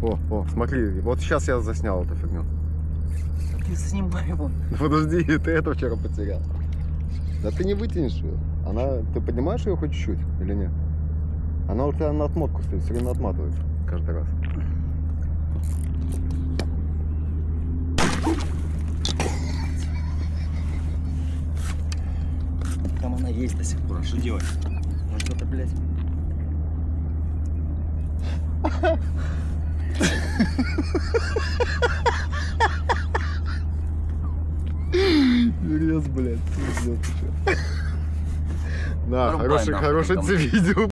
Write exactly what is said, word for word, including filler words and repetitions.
О, о, смотри, вот сейчас я заснял эту фигню. Ты снимай его. Подожди, ты это вчера потерял. Да ты не вытянешь ее. Она, ты поднимаешь ее хоть чуть-чуть или нет? Она у тебя на отмотку стоит, все время отматывается каждый раз. Там она есть до сих пор. А что делать? Может это, блядь? Берез, блядь, пиздец. На, Рубай хороший, нахуй, хороший там. видео.